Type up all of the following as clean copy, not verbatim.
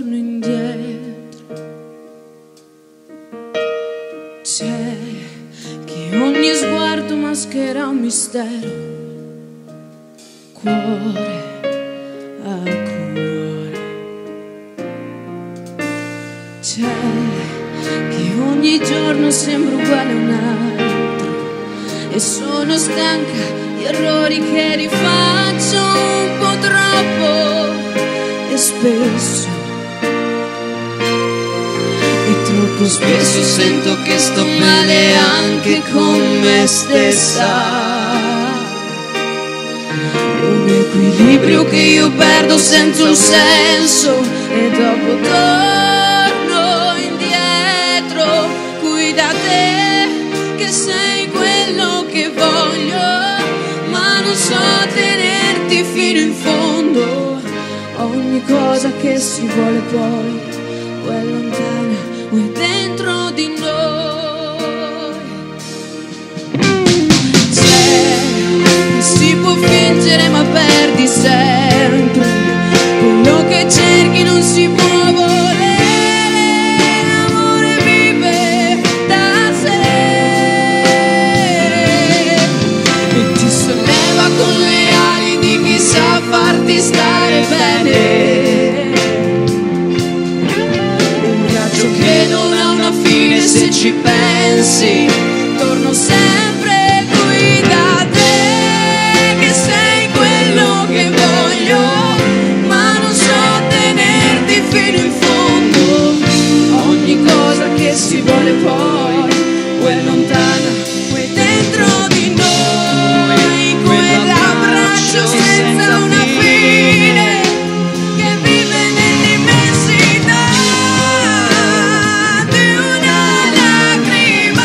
torno indietro. C'è chi ogni sguardo maschera un mistero, cuore a cuore. C'è chi ogni giorno sembra uguale a un altro, e sono stanca di errori che rifaccio un po' troppo e spesso. E troppo spesso sento che sto male anche con me stessa. Un equilibrio che io perdo senza un senso, e dopo torno indietro qui da te, che sei quello che voglio, ma non so tenerti fino in fondo. Ogni cosa che si vuole poi o è lontana o è dentro di noi. C'è chi si può fingere ma perdi sempre, quello che cerchi non si può volere, l'amore vive da sé e ti solleva con le ali di chi sa farti stare bene. Un viaggio che non ha una fine, se ci pensi torno sempre qui da te, che sei quello che voglio, ma non so tenerti fino in fondo. Ogni cosa che si vuole poi o è lontana o è dentro di noi, quell'abbraccio senza una fine che vive nell'immensità di una lacrima.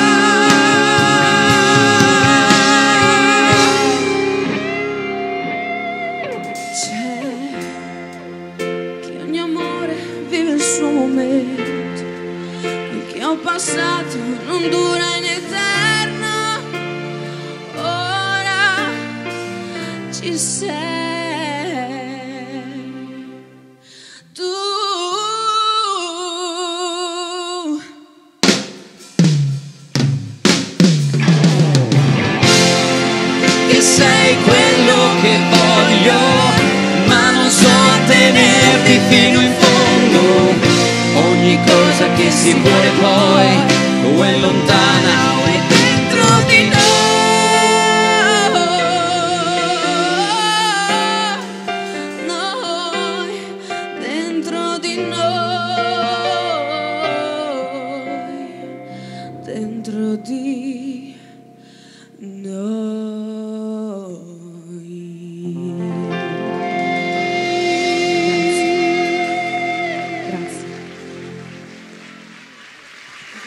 C'è chi ogni amore vive il suo momento, quel che ho passato non dura in eterno. Ora ci sei tu, che sei quello che voglio, ma non so tenerti fino in fondo. Ogni cosa che si vuole poi o è lontana